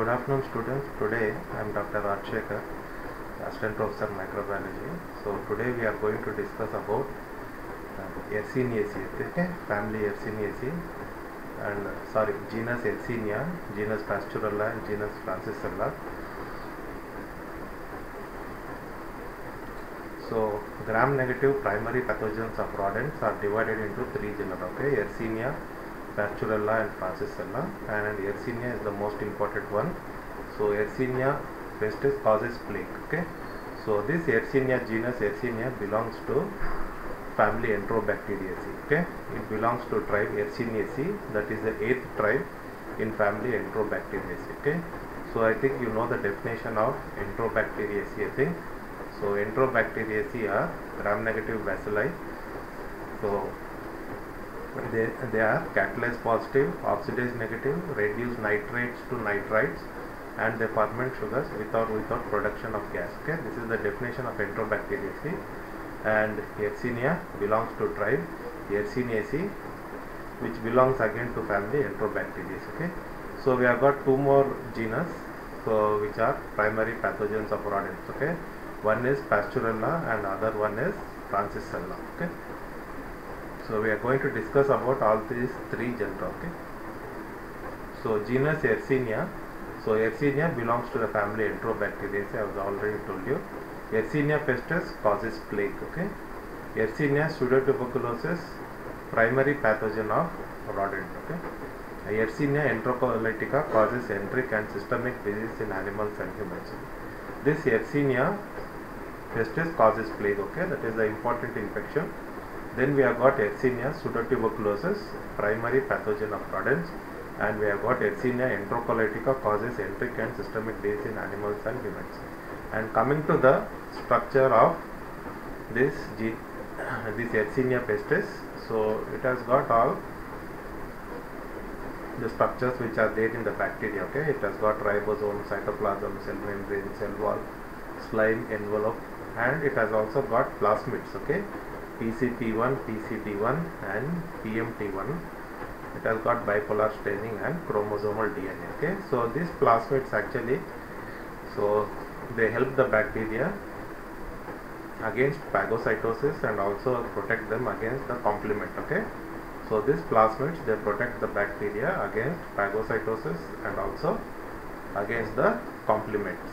Good afternoon, students. Today I am Dr. Rajshekar, Assistant Professor Microbiology. So today we are going to discuss about Yersineaceae, okay? Family Yersineaceae, and genus Yersinia, genus Pasturella, and genus Francisella. So gram-negative primary pathogens of rodents are divided into three genera, okay? Yersinia, Pasturella and Francisella, and Yersinia is the most important one. So Yersinia pestis causes plague, okay? So this Yersinia genus Yersinia belongs to family Enterobacteriaceae, okay? It belongs to tribe Yersineaceae, that is the 8th tribe in family Enterobacteriaceae, okay? So I think you know the definition of Enterobacteriaceae, I think. So Enterobacteriaceae are gram-negative bacilli. So they are catalase positive, oxidase negative, reduce nitrates to nitrites, and they ferment sugars without production of gas. Okay, this is the definition of Enterobacteriaceae. And Yersinia belongs to tribe Yersineaceae, which belongs again to family Enterobacteriaceae. Okay, so we have got two more genus, so which are primary pathogens of rodents. Okay, one is Pasturella and other one is Francisella. Okay. So we are going to discuss about all these three genera. Okay. So genus Yersinia. So Yersinia belongs to the family Enterobacteriaceae. I have already told you. Yersinia pestis causes plague. Okay. Yersinia pseudotuberculosis, primary pathogen of rodent. Okay. Yersinia enterocolytica causes enteric and systemic disease in animals and humans. This Yersinia pestis causes plague. Okay. That is the important infection. Then we have got Yersinia pseudotuberculosis, primary pathogen of rodents, and we have got Yersinia enterocolytica causes enteric and systemic disease in animals and humans. And coming to the structure of this Yersinia pestis, so it has got all the structures which are there in the bacteria. Okay, it has got ribosome, cytoplasm, cell membrane, cell wall, slime, envelope, and it has also got plasmids. Okay. PCT1, PCT1 and PMT1. It has got bipolar staining and chromosomal DNA. Okay, so these plasmids actually, so they help the bacteria against phagocytosis and also protect them against the complement. Okay, so these plasmids, they protect the bacteria against phagocytosis and also against the complements.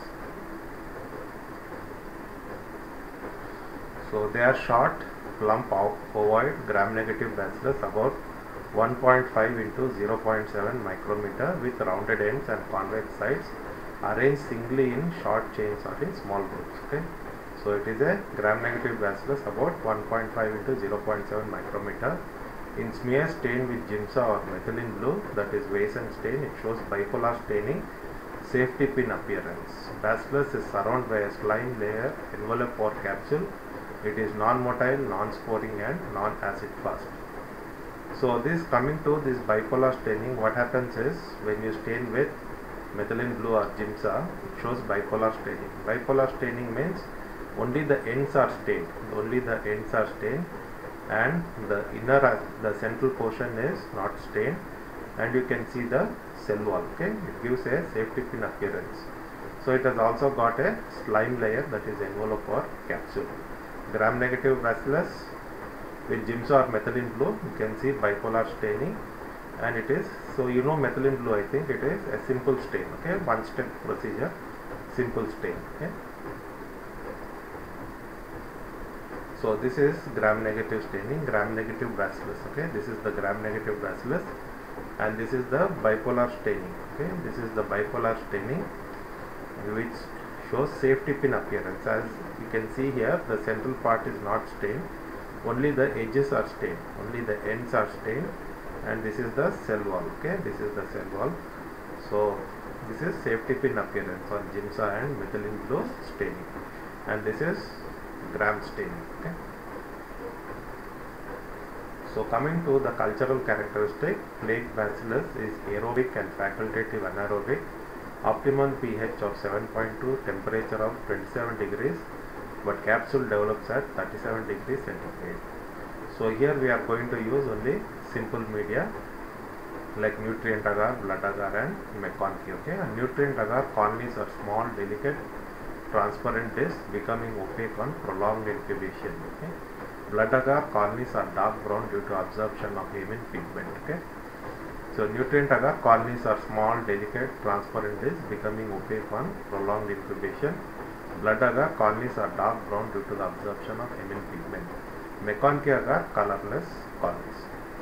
So they are short, plump, ovoid, gram-negative bacillus about 1.5 into 0.7 micrometer with rounded ends and convex sides, arranged singly in short chains or in small groups. Okay, so it is a gram-negative bacillus about 1.5 into 0.7 micrometer. In smear stain with Giemsa or methylene blue, that is Wiesen stain, it shows bipolar staining, safety pin appearance. Bacillus is surrounded by a slime layer, envelope or capsule. It is non-motile, non-sporing and non-acid fast. So this coming to this bipolar staining, what happens is when you stain with methylene blue or Giemsa, it shows bipolar staining. Bipolar staining means only the ends are stained, and the central portion is not stained, and you can see the cell wall. Okay, it gives a safety pin appearance. So it has also got a slime layer, that is envelope or capsule. Gram-negative bacillus with Giemsa or methylene blue, you can see bipolar staining, and it is, so you know methylene blue, I think it is a simple stain. Okay, one step procedure, simple stain. Okay, so this is gram-negative staining, gram-negative bacillus. Okay, this is the gram-negative bacillus, and this is the bipolar staining. Okay, this is the bipolar staining which shows safety pin appearance. As you can see here, the central part is not stained, only the edges are stained, only the ends are stained, and this is the cell wall. Okay, this is the cell wall. So this is safety pin appearance on Giemsa and methylene blue staining, and this is gram staining. Okay, so coming to the cultural characteristic, plague bacillus is aerobic and facultative anaerobic. Optimum pH of 7.2, temperature of 27 degrees, but capsule develops at 37 degrees centigrade. So here we are going to use only simple media. like nutrient agar, blood agar and McConkey. Okay, and nutrient agar colonies are small, delicate, transparent discs becoming opaque on prolonged incubation. Okay, blood agar colonies are dark brown due to absorption of hemine pigment. Okay, so nutrient agar colonies are small, delicate, transparent discs becoming opaque on prolonged incubation. Blood agar colonies are dark brown due to the absorption of hemine pigment. McConkey agar colorless colonies.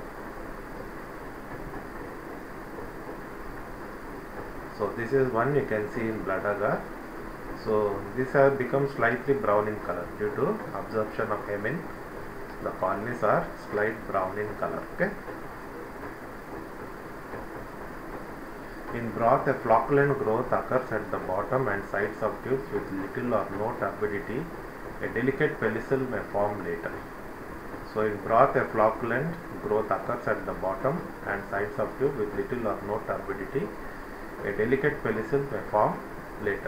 So this is one you can see in blood agar. So these have become slightly brown in color due to absorption of hemine. The colonies are slight brown in color. Okay. In broth, a flocculent growth occurs at the bottom and sides of tubes with little or no turbidity. A delicate pellicule may form later. So in broth, a flocculent growth occurs at the bottom and sides of tube with little or no turbidity. A delicate pellicule may form later.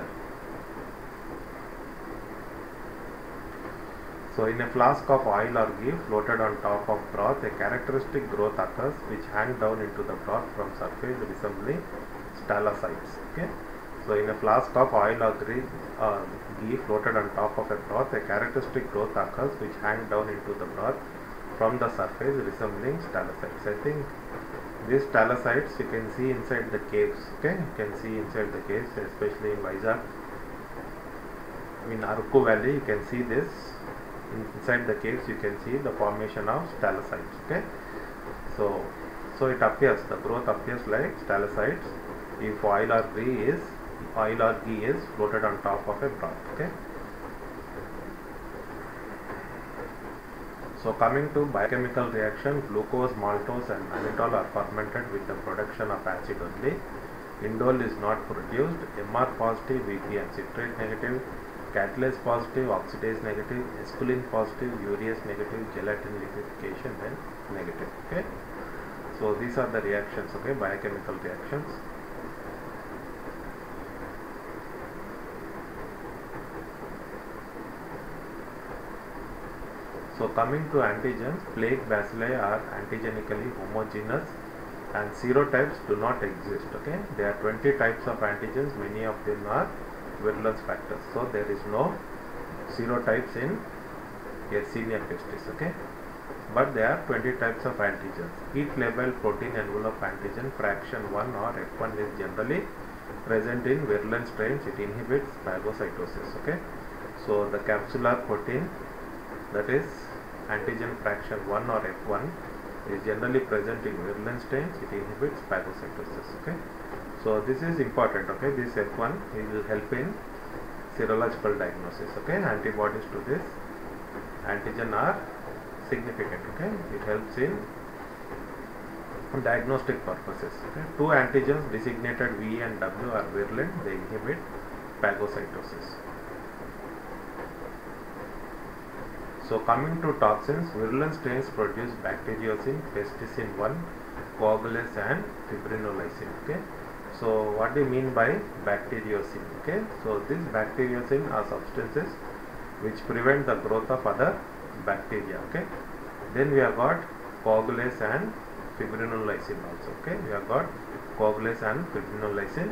So in a flask of oil or ghee floated on top of broth, a characteristic growth occurs which hang down into the broth from surface resembling stalactites. Okay. So in a flask of oil or ghee floated on top of a broth, a characteristic growth occurs which hang down into the broth from the surface resembling stalactites. I think these stalactites you can see inside the caves. Okay, you can see inside the caves, especially in Vizag. In Aruku Valley, you can see this. Inside the caves, you can see the formation of stalactites. Okay, so it appears, the growth appears like stalactites if oil or ghee is floated on top of a broth. Okay. So coming to biochemical reaction, glucose, maltose and mannitol are fermented with the production of acid only. Indole is not produced. MR positive, VP and citrate negative, catalase positive, oxidase negative, esculin positive, urease negative, gelatin liquefaction then negative. Okay. So these are the reactions. Okay, biochemical reactions. So coming to antigens, plague bacilli are antigenically homogeneous and serotypes do not exist. Okay, there are 20 types of antigens, many of them are virulence factors. So there is no serotypes in Yersinia pestis. Okay, but there are 20 types of antigens. Heat labeled protein envelope antigen fraction 1 or F1 is generally present in virulent strains. It inhibits phagocytosis. Okay, so the capsular protein, that is antigen fraction 1 or F1, is generally present in virulent strains. It inhibits phagocytosis. Okay, so this is important. Okay, this F1 will help in serological diagnosis. Okay, antibodies to this antigen are significant. Okay, it helps in diagnostic purposes. Okay, two antigens designated V and W are virulent. They inhibit phagocytosis. So coming to toxins, virulent strains produce bacteriocin, pesticin 1, coagulase and fibrinolysin. Okay, so what do you mean by bacteriocin? Okay, so these bacteriocin are substances which prevent the growth of other bacteria. Okay, then we have got coagulase and fibrinolysin also. Okay, we have got coagulase and fibrinolysin.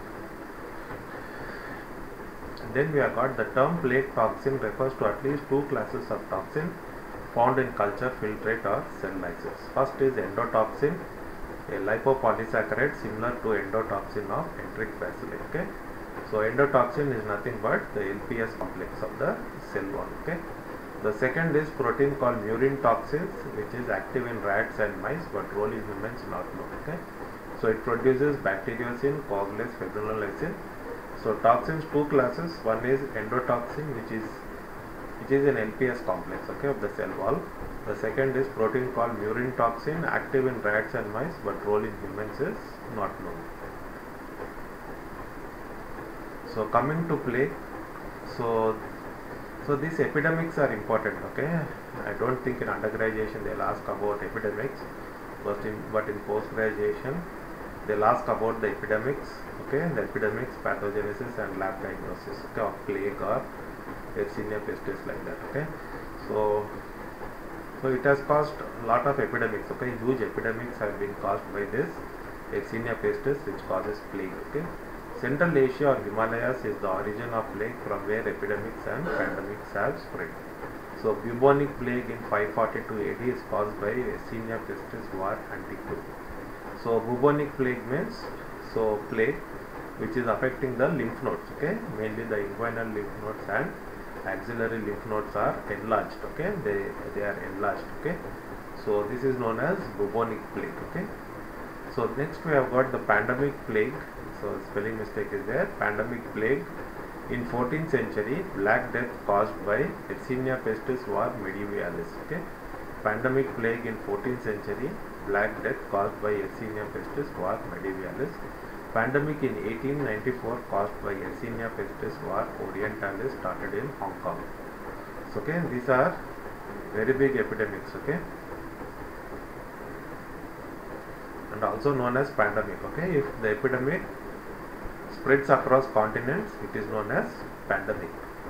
Then we have got the term plague toxin refers to at least two classes of toxin found in culture, filtrate or cell lysis. First is endotoxin, a lipopolysaccharide similar to endotoxin of enteric bacilli. Okay, so endotoxin is nothing but the LPS complex of the cell wall. Okay, the second is protein called murine toxins, which is active in rats and mice but role in humans not known. Okay, so it produces bacteriocin, coagulase, fibrinolysin. So toxins two classes. One is endotoxin, which is an LPS complex, okay, of the cell wall. The second is protein called murine toxin, active in rats and mice but role in humans is not known. So coming to plague, so these epidemics are important. Okay, I don't think in undergraduation they'll ask about epidemics, but in post graduation they'll ask about the epidemics. Okay, the epidemics, pathogenesis and lab diagnosis, okay, of plague or Yersinia pestis, like that. Okay, so it has caused a lot of epidemics. Okay, huge epidemics have been caused by this Yersinia pestis, which causes plague. Okay, Central Asia or Himalayas is the origin of plague from where epidemics and pandemics have spread. So bubonic plague in 542 AD is caused by Yersinia pestis var antiquum. So bubonic plague means plague which is affecting the lymph nodes. Okay, mainly the inguinal lymph nodes and axillary lymph nodes are enlarged. Okay, they are enlarged. Okay, so this is known as bubonic plague. Okay, so next we have got the pandemic plague. So spelling mistake is there. Pandemic plague in 14th century, Black Death caused by Yersinia pestis var medievalis. Okay, pandemic plague in 14th century, Black Death caused by Yersinia pestis var medievalis. Pandemic in 1894 caused by Yersinia pestis var orientalis started in Hong Kong. So, okay, these are very big epidemics. Okay, and also known as pandemic. Okay, if the epidemic spreads across continents, it is known as pandemic.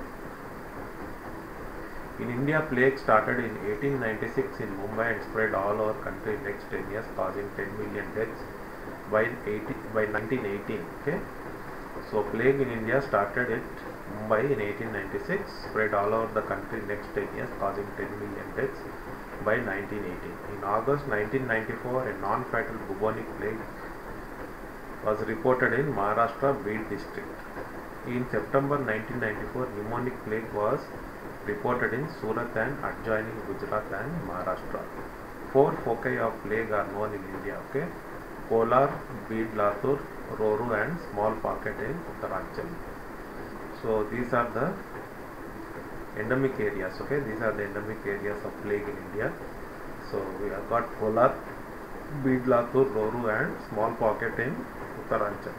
In India, plague started in 1896 in Mumbai and spread all over country in next 10 years, causing 10 million deaths by 1918. Okay, so plague in India started at Mumbai in 1896, spread all over the country next 10 years, causing 10 million deaths by 1918. In August 1994, a non-fatal bubonic plague was reported in Maharashtra Beed district. In September 1994, pneumonic plague was reported in Surat and adjoining Gujarat and Maharashtra. 4 foci of plague are known in India. Okay, Kolar, Beed, Latur, Roru and small pocket in Uttaranchal. So these are the endemic areas. Okay, these are the endemic areas of plague in India. So we have got Kolar, Beed, Latur, Roru and small pocket in Uttaranchal.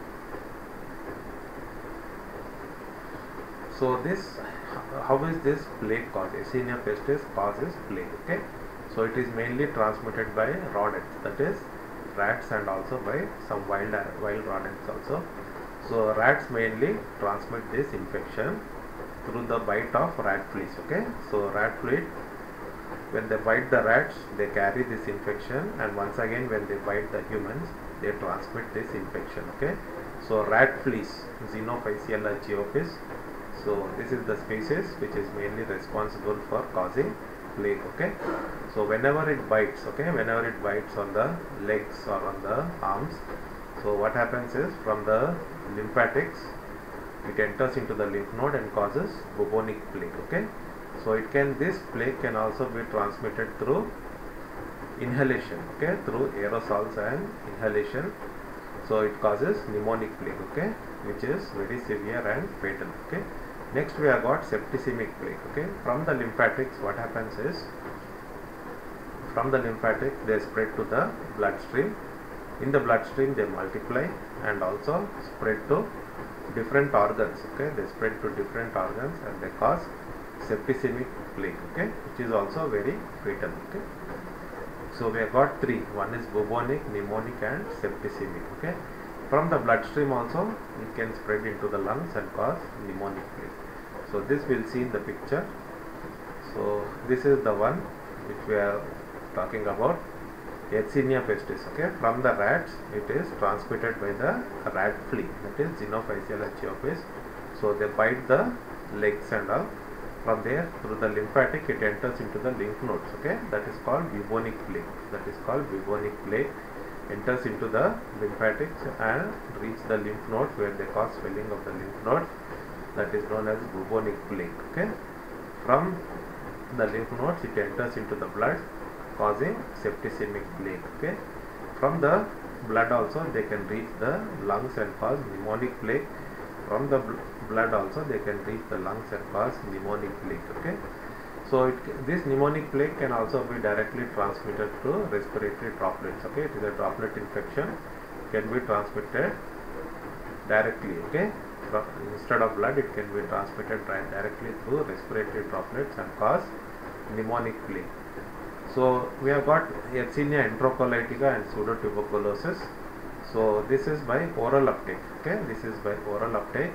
So this, how is this plague caused? Yersinia pestis causes plague. Okay, so it is mainly transmitted by rodents, that is rats, and also by some wild rodents also. So rats mainly transmit this infection through the bite of rat fleas. Okay, so rat flea, when they bite the rats, they carry this infection, and once again when they bite the humans, they transmit this infection. Okay, so rat fleas, Xenophysiella geophis. So this is the species which is mainly responsible for causing plague. Okay, so whenever it bites, whenever it bites on the legs or on the arms, so what happens is, from the lymphatics it enters into the lymph node and causes bubonic plague. Okay, so this plague can also be transmitted through inhalation. Okay, through aerosols and inhalation. So it causes pneumonic plague. Okay, which is very severe and fatal. Okay, next we have got septicemic plague. Okay, from the lymphatics, what happens is, from the lymphatic they spread to the bloodstream. In the bloodstream they multiply and also spread to different organs. Okay, they spread to different organs and they cause septicemic plague. Okay, which is also very fatal. Okay, so we have got 3. One is bubonic, pneumonic and septicemic. Okay, from the bloodstream also it can spread into the lungs and cause pneumonic plague. So this we'll see in the picture. So this is the one which we are talking about, Yersinia pestis. Okay, from the rats it is transmitted by the rat flea, that is Xenophysiella geophis. So they bite the legs and all. From there, through the lymphatic, it enters into the lymph nodes. Okay, that is called bubonic plague. That is called bubonic plague. Enters into the lymphatics and reach the lymph nodes where they cause swelling of the lymph nodes. That is known as bubonic plague. Okay, from the lymph nodes it enters into the blood, causing septicemic plague. Okay, from the blood also they can reach the lungs and cause pneumonic plague. From the blood also they can reach the lungs and cause pneumonic plague. Okay, so this pneumonic plague can also be directly transmitted through respiratory droplets. Okay, it is a droplet infection, can be transmitted directly. Okay, instead of blood it can be transmitted directly through respiratory droplets and cause pneumonic plague. So we have got Yersinia enterocolitica and pseudotuberculosis. So this is by oral uptake. Okay, this is by oral uptake.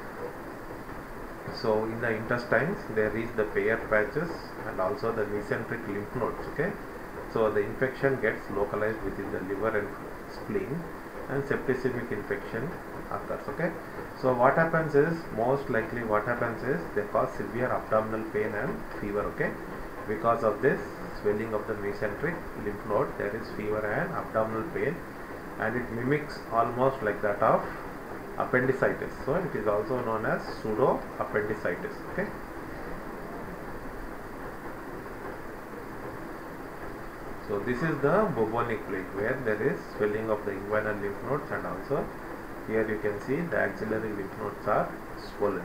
So in the intestines they reach the Peyer's patches and also the mesenteric lymph nodes. Okay, so the infection gets localized within the liver and spleen and septicemic infection occurs. Okay, so what happens is, most likely what happens is, they cause severe abdominal pain and fever. Okay, because of this swelling of the mesenteric lymph node, there is fever and abdominal pain, and it mimics almost like that of appendicitis. So it is also known as pseudo appendicitis. Okay, so this is the bubonic plague, where there is swelling of the inguinal lymph nodes, and also here you can see the axillary lymph nodes are swollen.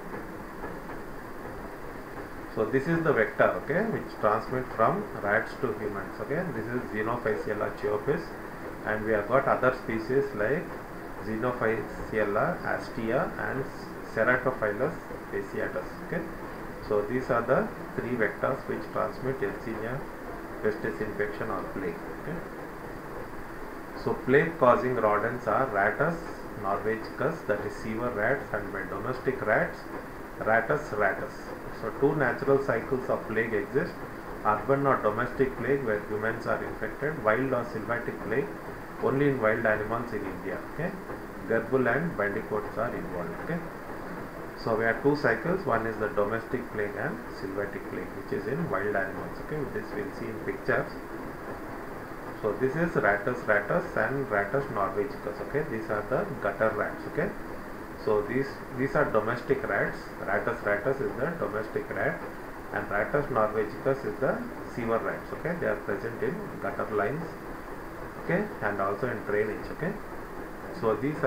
So this is the vector, okay, which transmit from rats to humans. Okay, this is Xenophysiella chiopis, and we have got other species like Xenophysiella astia and Ceratophilus fasciatus. Okay, so these are the three vectors which transmit Yersinia pestis infection or plague. Okay, so plague causing rodents are Rattus norvegicus, that is sewer rats, and by domestic rats, Rattus rattus. So two natural cycles of plague exist: urban or domestic plague, where humans are infected; wild or sylvatic plague, only in wild animals in India. Okay, Gerbil and bandicoots are involved. Okay, so we have two cycles. One is the domestic plague and sylvatic plague, which is in wild animals. Okay, this we'll see in pictures. So this is Rattus rattus and Rattus norvegicus. Okay, these are the gutter rats. Okay, so these are domestic rats. Rattus rattus is the domestic rat, and Rattus norvegicus is the sewer rats. Okay, they are present in gutter lines. Okay, and also in drainage. Okay, so these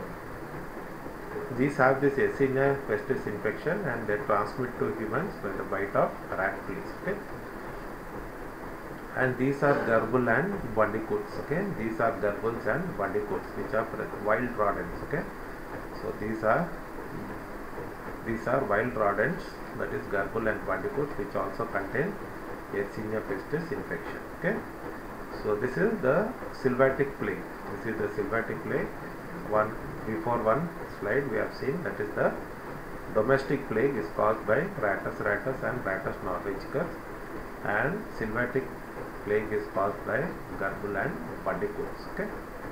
have this Yersinia pestis infection, and they transmit to humans by the bite of rat fleas. Okay, and these are Gerbil and bandicoots. Okay, these are Gerbils and bandicoots, which are wild rodents. Okay, so these are wild rodents, that is Gerbil and bandicoots, which also contain Yersinia pestis infection. Okay, so this is the sylvatic plague. This is the sylvatic plague. Before one slide we have seen, that is the domestic plague is caused by Rattus rattus and Rattus norvegicus, and sylvatic plague is caused by Gerbil and bandicoots. Okay,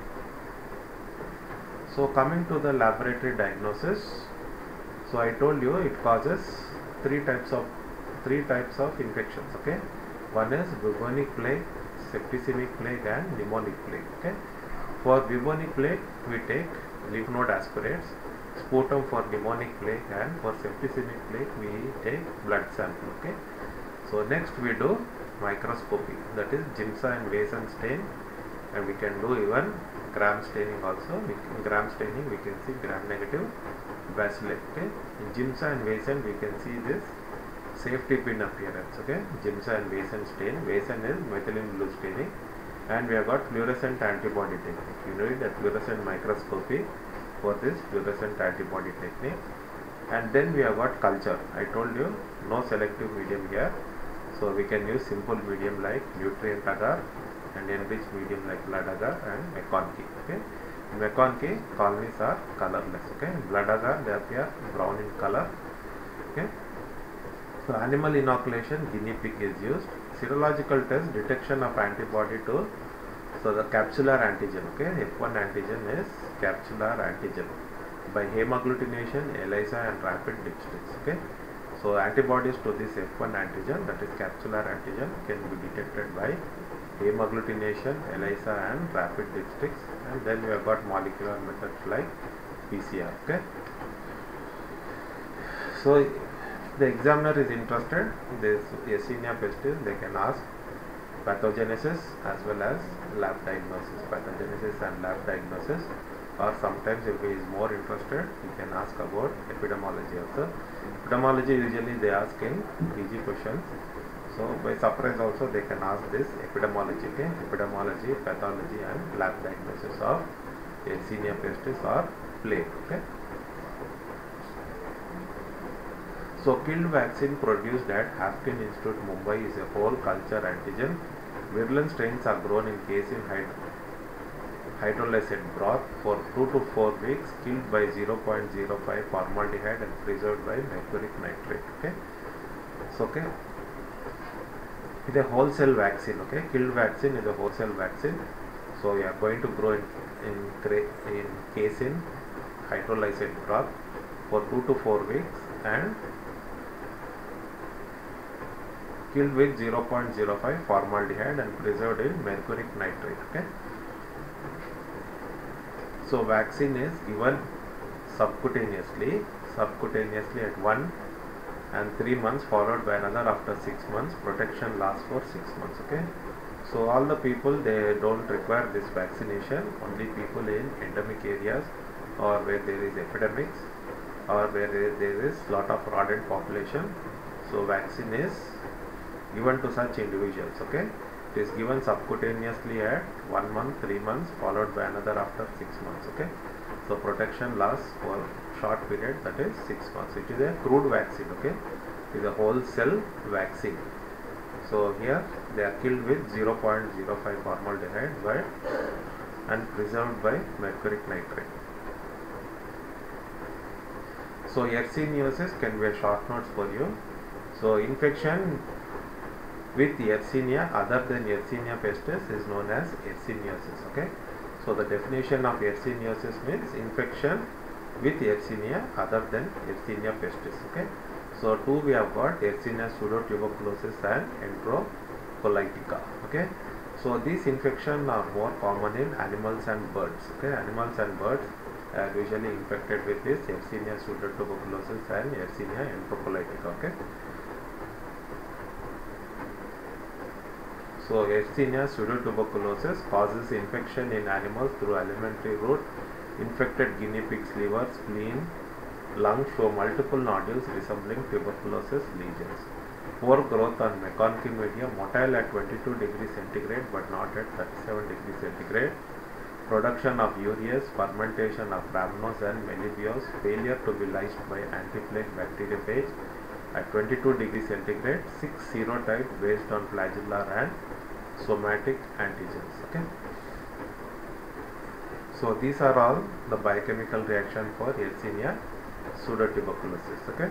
so coming to the laboratory diagnosis, so I told you it causes three types of infections. Okay, one is bubonic plague, septicemic plague, and pneumonic plague. Okay, for bubonic plague we take lymph node aspirates, sputum for pneumonic plague, and for septicemic plague we take blood sample. Okay, so next we do microscopy, that is Giemsa and Wesen stain, and we can do even gram staining also. In gram staining we can see gram negative bacilli. Okay, in Giemsa and Wesen we can see this safety pin appearance. Okay, Giemsa and Wesen stain. Wesen is methylene blue staining, and we have got fluorescent antibody technique. You need a fluorescent microscopy for this fluorescent antibody technique. And then we have got culture. I told you no selective medium here, so we can use simple medium like nutrient agar, and enriched medium like blood agar and McConkey. Okay, in McConkey colonies are colorless. Okay, in blood agar they appear brown in color. Okay, so animal inoculation, guinea pig is used. Serological test, detection of antibody to, so the capsular antigen. Okay, F1 antigen is capsular antigen. By hemagglutination, ELISA and rapid dipsticks. Okay, so antibodies to this F1 antigen, that is capsular antigen, can be detected by hemagglutination, ELISA and rapid dipsticks. And then we have got molecular methods like PCR. Okay, so the examiner is interested, this Yersinia pestis, they can ask pathogenesis as well as lab diagnosis. Pathogenesis and lab diagnosis, or sometimes if he is more interested, he can ask about epidemiology also. Epidemiology usually they ask in PG questions, so by surprise also they can ask this epidemiology. Okay, epidemiology, pathology and lab diagnosis of Yersinia pestis or plague. Okay, so killed vaccine produced at Hampton Institute, Mumbai is a whole culture antigen. Virulent strains are grown in casein hydrolysate broth for 2 to 4 weeks, killed by 0.05 formaldehyde and preserved by mercuric nitrate. Okay, so okay, it's a wholesale vaccine. Okay, killed vaccine is a wholesale vaccine. So we are going to grow in in casein hydrolysate broth for 2 to 4 weeks and killed with 0.05 formaldehyde and preserved in mercuric nitrate. Okay. So vaccine is given subcutaneously at 1 and 3 months, followed by another after 6 months. Protection lasts for 6 months. Okay. So all the people, they don't require this vaccination. Only people in endemic areas or where there is epidemics or where there is lot of rodent population. So vaccine is given to such individuals. Okay. It is given subcutaneously at 1 month, 3 months, followed by another after 6 months. Okay. So protection lasts for short period, that is 6 months. It is a crude vaccine. Okay. It is a whole cell vaccine. So here they are killed with 0.05 formaldehyde and preserved by mercuric nitrate. So yersiniosis can be a short notes for you. So infection with Yersinia other than Yersinia pestis is known as yersiniosis. Okay. So the definition of yersiniosis means infection with Yersinia other than Yersinia pestis. Okay. So two we have got Yersinia pseudotuberculosis and enterocolitica. Okay. So these infections are more common in animals and birds. Okay. Animals and birds are usually infected with this Yersinia pseudotuberculosis and Yersinia enterocolitica. Okay. So Yersinia pseudotuberculosis causes infection in animals through alimentary route. Infected guinea pigs' liver, spleen, lungs show multiple nodules resembling tuberculosis lesions. Poor growth on meconical media, motile at 22 degrees centigrade but not at 37 degrees centigrade. Production of ureas, fermentation of rhamnose and melibbiose, failure to be lysed by antiplague bacteriophage at 22 degrees centigrade, 6 serotypes based on flagellar and somatic antigens. Okay. So these are all the biochemical reaction for Yersinia pseudotuberculosis. Okay.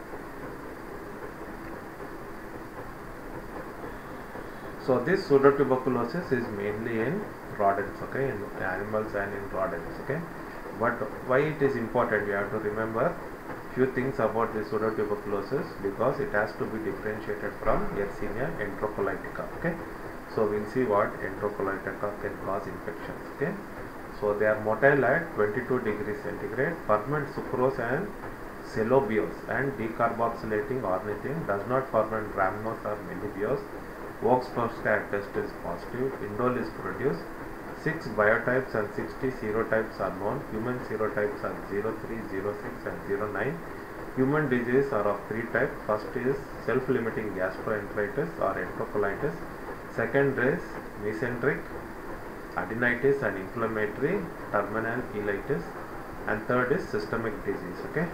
So this pseudotuberculosis is mainly in rodents. Okay, in animals and in rodents. Okay, but why it is important? You have to remember few things about this pseudotuberculosis because it has to be differentiated from Yersinia enterocolitica. Okay. So we'll see what enterocolitica can cause infections. Okay. So they are motile at 22 degrees centigrade, ferment sucrose and cellobiose and decarboxylating ornithine, does not ferment rhamnose or melibbiose. Vox-Poscat test is positive. Indole is produced. 6 biotypes and 60 serotypes are known. Human serotypes are 03, 06 and 09. Human diseases are of 3 types. First is self-limiting gastroenteritis or enterocolitis. Second is mesenteric adenitis and inflammatory terminal ileitis, and third is systemic disease. Okay.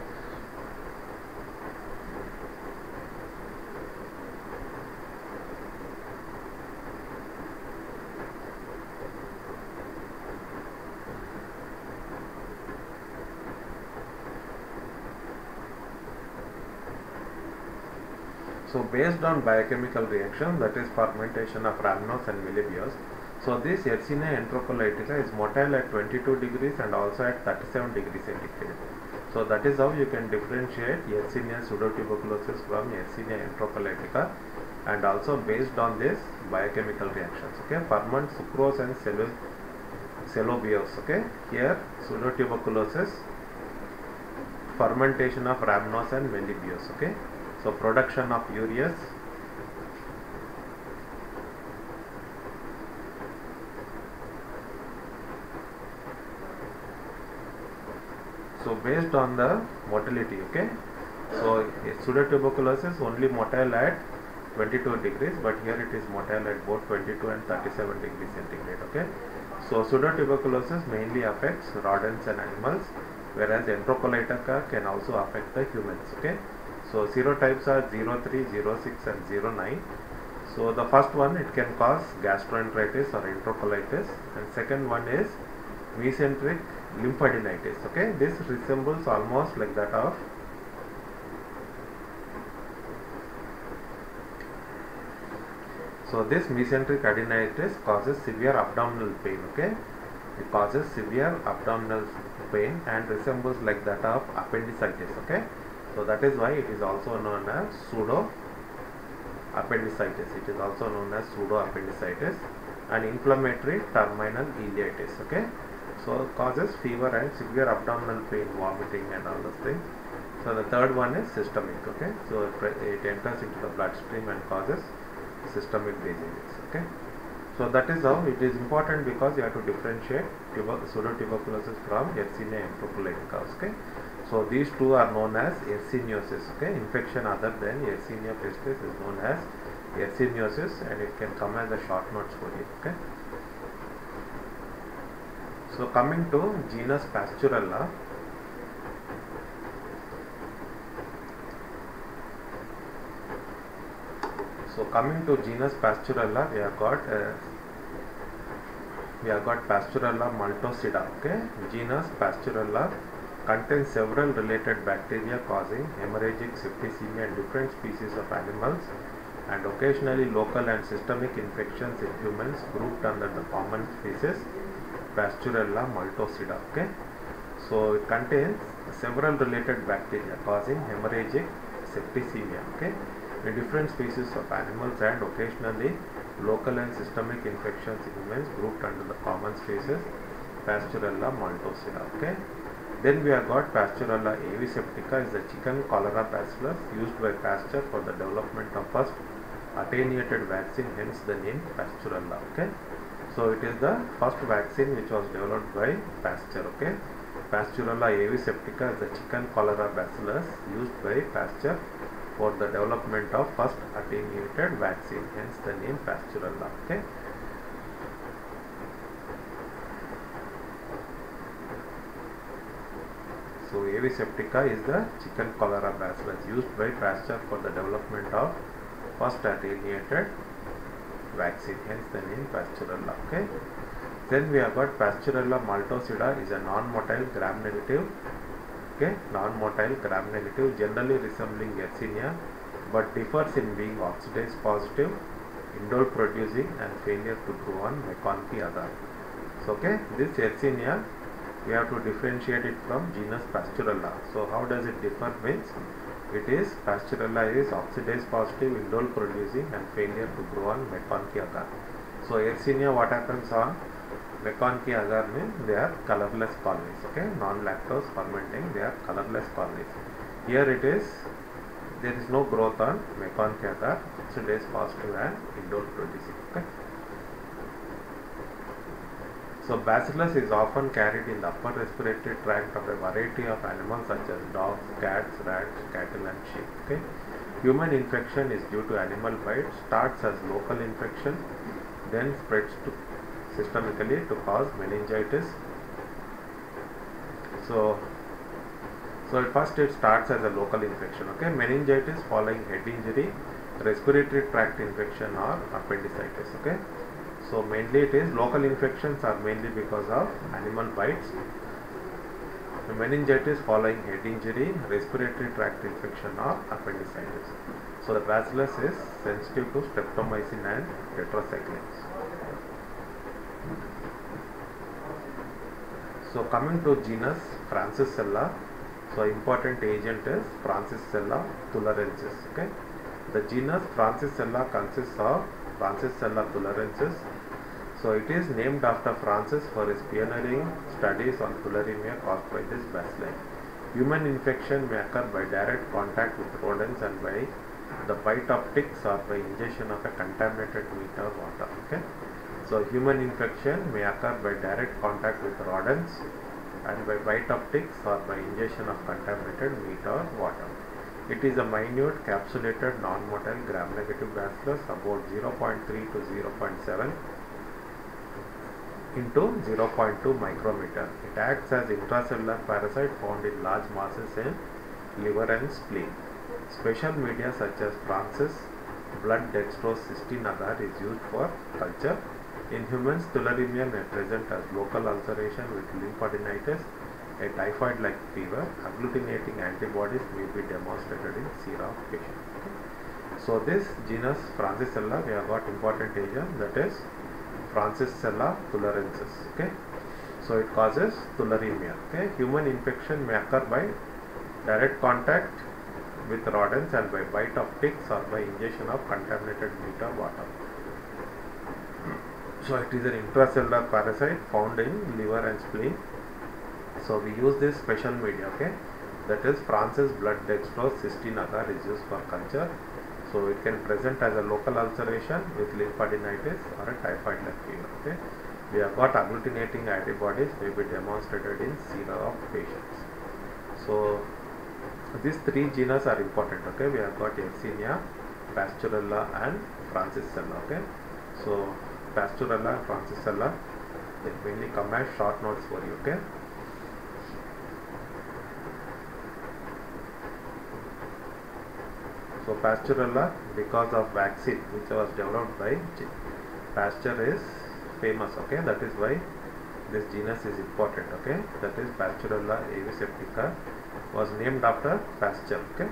So based on biochemical reaction, that is fermentation of rhamnose and melibbiose. So this Yersinia enterocolitica is motile at 22 degrees and also at 37 degrees centigrade. So that is how you can differentiate Yersinia pseudotuberculosis from Yersinia enterocolitica, and also based on this biochemical reactions. Okay, ferment sucrose and cellobiose. Okay, here pseudotuberculosis, fermentation of rhamnose and melibbiose. Okay, so production of ureas, so based on the motility. Okay, so pseudotuberculosis only motile at 22 degrees, but here it is motile at both 22 and 37 degrees centigrade. Okay, so pseudotuberculosis mainly affects rodents and animals, whereas enterocolitica can also affect the humans. Okay, so serotypes are 03, 06 and 09. So the first one, it can cause gastroenteritis or enterocolitis, and second one is mesenteric lymphadenitis. Okay, this resembles almost like that of so this mesenteric adenitis causes severe abdominal pain. Okay, It causes severe abdominal pain and resembles like that of appendicitis. Okay, so that is why it is also known as pseudo appendicitis. It is also known as pseudo appendicitis and inflammatory terminal ileitis. Okay, so it causes fever and severe abdominal pain, vomiting and all those things. So the third one is systemic. Okay, so it enters into the bloodstream and causes systemic diseases. Okay, so that is how it is important, because you have to differentiate pseudotuberculosis from Yersinia enterocolytica. Okay, so these two are known as yersiniosis. Okay, infection other than Yersinia pestis is known as yersiniosis, and it can come as a short notes for you. Okay, so coming to genus Pasteurella. So coming to genus Pasteurella, we have got Pasteurella maltosida. Okay, genus Pasteurella contains several related bacteria causing hemorrhagic septicemia in different species of animals, and occasionally local and systemic infections in humans, grouped under the common species Pasteurella maltosida. Okay, so it contains several related bacteria causing hemorrhagic septicemia. Okay, in different species of animals and occasionally local and systemic infections in humans, grouped under the common species Pasteurella maltosida. Okay, then we have got Pasteurella aviseptica, is the chicken cholera bacillus used by Pasteur for the development of first attenuated vaccine, hence the name Pasteurella. Okay, so it is the first vaccine which was developed by Pasteur. Okay, Pasteurella aviseptica is the chicken cholera bacillus used by Pasteur for the development of first attenuated vaccine, hence the name Pasteurella. Okay, so aviseptica is the chicken cholera bacillus used by Pasteur for the development of first attenuated vaccine, hence the name Pasteurella. Okay, then we have got Pasteurella maltosida, is a non-motile gram-negative. Okay, non-motile gram-negative, generally resembling Yersinia, but differs in being oxidase positive, indole producing, and failure to grow on McConkie agar. So okay, this Yersinia we have to differentiate it from genus Pasteurella. So how does it differ? Means it is Pasteurella is oxidase positive, indole producing, and failure to grow on McConkie agar. So Yersinia, what happens on McConkie agar means they are colorless colonies. Okay, non-lactose fermenting, they are colorless colonies. Here it is, there is no growth on McConkie agar, oxidase positive and indole producing. Okay, so bacillus is often carried in the upper respiratory tract of a variety of animals such as dogs, cats, rats, cattle and sheep. Okay, human infection is due to animal bite, starts as local infection, then spreads to systemically to cause meningitis. So at first it starts as a local infection. Okay, meningitis following head injury, respiratory tract infection or appendicitis. Okay, so mainly it is local infections are mainly because of animal bites. The meningitis following head injury, respiratory tract infection or appendicitis. So the bacillus is sensitive to streptomycin and tetracyclines. So coming to genus Francisella, so important agent is Francisella tularensis. Okay, the genus Francisella consists of Francisella tularensis. So it is named after Francis for his pioneering studies on tularemia caused by this bacilli. Human infection may occur by direct contact with rodents and by the bite of ticks or by ingestion of a contaminated meat or water. Okay, so human infection may occur by direct contact with rodents and by bite of ticks or by ingestion of contaminated meat or water. It is a minute capsulated non-motile gram-negative bacillus about 0.3 to 0.7 into 0.2 micrometer. It acts as intracellular parasite found in large masses in liver and spleen. Special media such as Francis blood dextrose cysteine agar is used for culture. In humans, tularemia may present as local ulceration with lymphadenitis, a typhoid-like fever. Agglutinating antibodies may be demonstrated in sera of patients. Okay. So this genus Francisella, we have got important agent, that is Francisella tularensis. Okay. So it causes tularemia. Okay, human infection may occur by direct contact with rodents and by bite of ticks or by ingestion of contaminated meat or water. So it is an intracellular parasite found in liver and spleen. So we use this special media, okay, that is Francis blood dextrose cystine agar is used for culture. So it can present as a local ulceration with lymphadenitis or a typhoid-like fever. Okay, we have got agglutinating antibodies may be demonstrated in sera of patients. So these three genus are important. Okay, we have got Yersinia, Pasteurella and Francisella. Okay, so Pasteurella and Francisella, they mainly come as short notes for you. Okay. So Pasteurella, because of vaccine which was developed by Pasteur, is famous. Okay, that is why this genus is important. Okay, that is Pasteurella aviseptica was named after Pasteur. Okay.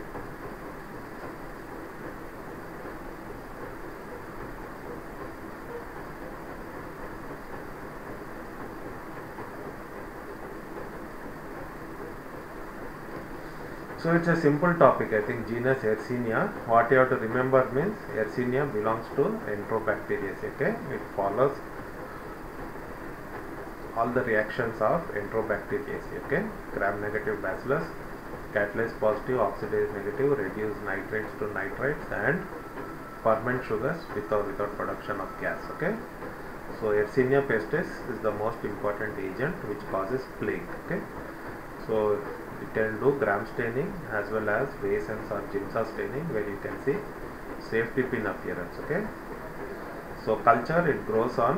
So it's a simple topic. I think genus Yersinia. What you have to remember means Yersinia belongs to Enterobacteriaceae. Okay, it follows all the reactions of Enterobacteriaceae. Okay, gram-negative bacillus, catalase positive, oxidase negative, reduce nitrates to nitrites, and ferment sugars without production of gas. Okay, so Yersinia pestis is the most important agent which causes plague. Okay, so it can do gram staining as well as Weyer's or Giemsa staining, where you can see safety pin appearance. Okay, so culture, it grows on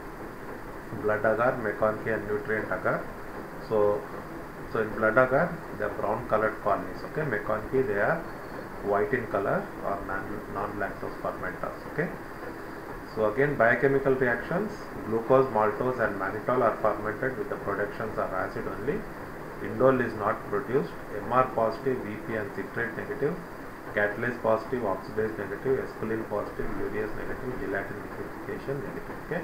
blood agar, McConkie and nutrient agar. So in blood agar they are brown colored colonies. Okay, McConkie they are white in color or non-lactose fermenters. Okay, so again biochemical reactions, glucose, maltose and mannitol are fermented with the productions of acid only. Indole is not produced. MR positive, VP and citrate negative, catalase positive, oxidase negative, esculin positive, urease negative, gelatin liquefaction negative. Okay,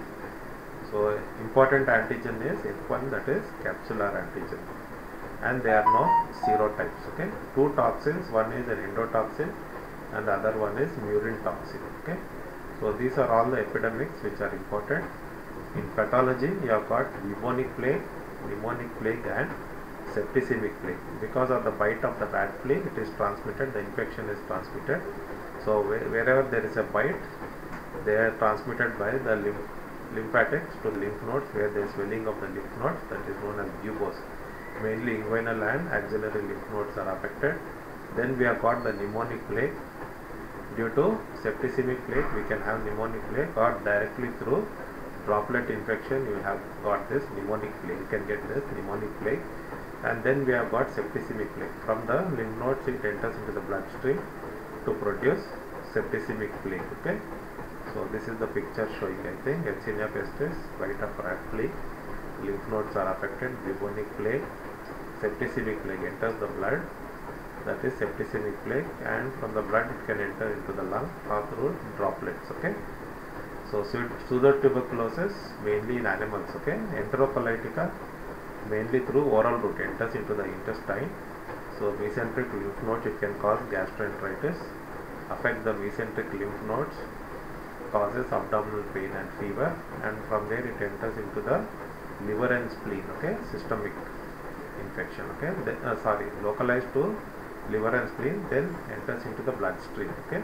so important antigen is F1, that is capsular antigen, and there are no serotypes. Okay, two toxins, one is an endotoxin and the other one is murin toxin. Okay, so these are all the epidemics which are important. In pathology you have got bubonic plague, pneumonic plague and septicemic plague. Because of the bite of the rat plague, it is transmitted, the infection is transmitted. So wherever there is a bite, they are transmitted by the lymphatics to the lymph nodes, where there is swelling of the lymph nodes, that is known as buboes. Mainly inguinal and axillary lymph nodes are affected. Then we have got the pneumonic plague. Due to septicemic plague, we can have pneumonic plague, or directly through droplet infection you have got this pneumonic plague. You can get this pneumonic plague. And then we have got septicemic plague. From the lymph nodes it enters into the bloodstream to produce septicemic plague. Okay, so this is the picture showing, I think, Yersinia pestis, bite of rat plague, lymph nodes are affected, bubonic plague, septicemic plague enters the blood, that is septicemic plague, and from the blood it can enter into the lung or through droplets. Okay, so pseudotuberculosis mainly in animals. Okay, enterocolytica mainly through oral route, enters into the intestine. So mesenteric lymph nodes, it can cause gastroenteritis, affect the mesenteric lymph nodes, causes abdominal pain and fever, and from there it enters into the liver and spleen. Okay, systemic infection. Okay, localized to liver and spleen, then enters into the bloodstream. Okay,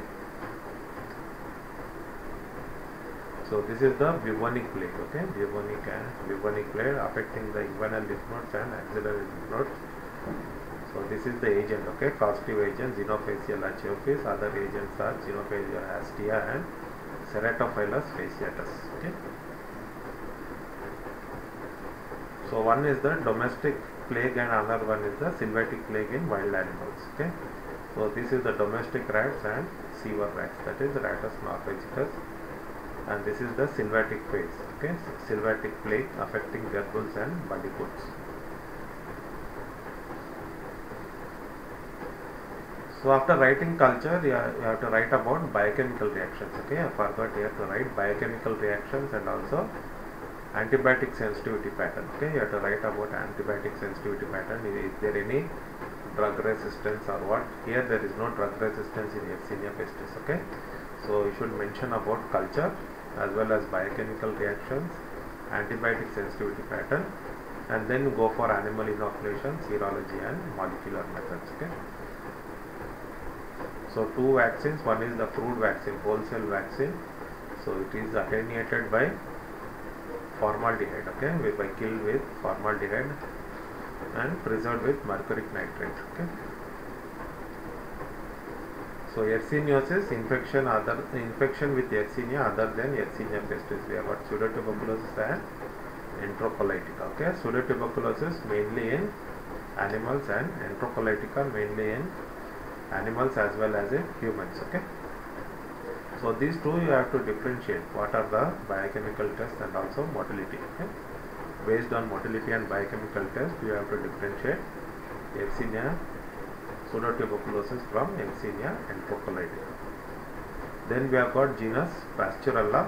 so this is the bubonic plague. Okay, bubonic plague affecting the inguinal lymph nodes and axillary lymph nodes. So this is the agent. Okay, causative agent Xenophacea lacheophyes. Other agents are Xenophacea hastia and Ceratophilus fasciatus. Okay, so one is the domestic plague and another one is the sylvatic plague in wild animals. Okay, so this is the domestic rats and sewer rats, that is Rattus norvegicus, and this is the sylvatic phase. Okay, sylvatic plague affecting gerbils and buddywoods. So after writing culture, you have to write about biochemical reactions. Okay, I forgot here to write biochemical reactions and also antibiotic sensitivity pattern. Okay, you have to write about antibiotic sensitivity pattern. Is there any drug resistance or what? Here there is no drug resistance in Yersinia pestis. Okay, so you should mention about culture as well as biochemical reactions, antibiotic sensitivity pattern, and then go for animal inoculation, serology and molecular methods. Okay, so two vaccines. One is the crude vaccine, whole cell vaccine. So it is attenuated by formaldehyde, okay, by killed with formaldehyde and preserved with mercuric nitrate. Okay, so Yersiniosis, infection with Yersinia other than Yersinia pestis. We have got pseudotuberculosis and enterocolitica. Okay, pseudotuberculosis mainly in animals and enterocolitica mainly in animals as well as in humans. Okay, so these two you have to differentiate what are the biochemical tests and also motility. Okay, based on motility and biochemical test you have to differentiate Yersinia pseudotuberculosis from Yersinia enterocolitica. Then we have got genus Pasteurella.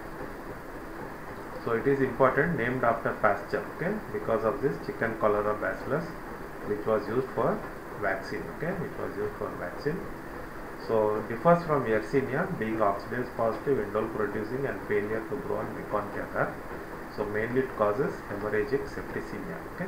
So it is important, named after Pasteur, okay, because of this chicken cholera bacillus which was used for vaccine. Okay, which was used for vaccine. So differs from Yersinia, being oxidase positive, indole producing and failure to grow on Mekong agar. So mainly it causes hemorrhagic septicemia. Okay,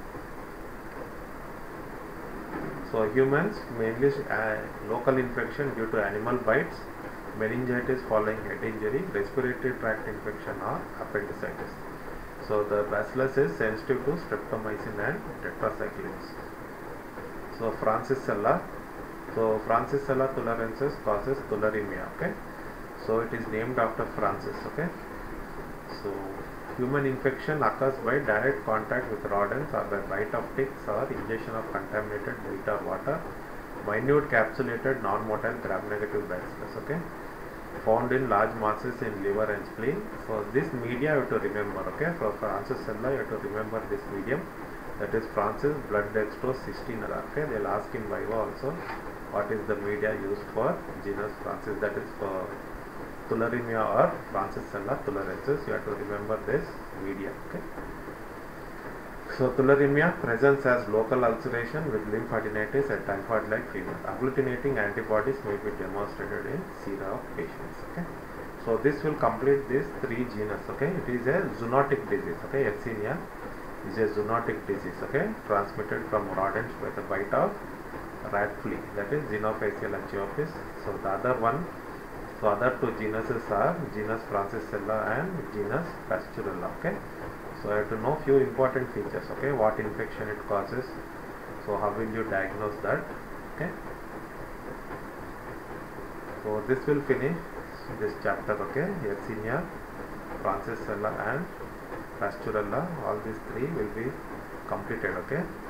so humans mainly local infection due to animal bites, meningitis following head injury, respiratory tract infection or appendicitis. So the bacillus is sensitive to streptomycin and tetracyclines. So Francisella. So Francisella tularensis causes tularemia. Okay, so it is named after Francis. Okay, so human infection occurs by direct contact with rodents or by bite of ticks or ingestion of contaminated meat or water. Minute capsulated non-motile gram-negative bacillus. Okay, found in large masses in liver and spleen. So this media you have to remember. Okay, for Francisella you have to remember this medium, that is Francis blood dextrose 16. Okay, they will ask in viva also what is the media used for genus Francis, that is for tularemia or Francisella tularensis. You have to remember this media. Okay, so tularemia presents as local ulceration with lymphadenitis and typhoid-like fever. Agglutinating antibodies may be demonstrated in sera of patients. Okay, so this will complete these three genus. Okay, it is a zoonotic disease. Okay, Yersinia is a zoonotic disease. Okay, transmitted from rodents by the bite of rat flea, that is Xenophasial Antiochus. So the other one, so other two genuses are genus Francisella and genus Pasteurella. Okay, so I have to know few important features. Okay, what infection it causes, so how will you diagnose that. Okay, so this will finish this chapter. Okay, Yersinia, Francisella and Pasteurella, all these three will be completed. Okay.